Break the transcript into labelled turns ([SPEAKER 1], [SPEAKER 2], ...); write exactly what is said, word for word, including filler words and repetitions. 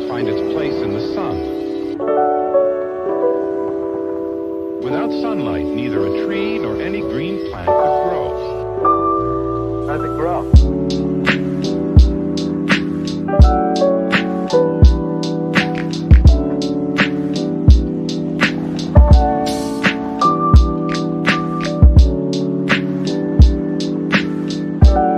[SPEAKER 1] to find its place in the sun. Without sunlight, neither a tree nor any green plant could grow.
[SPEAKER 2] How does it grow?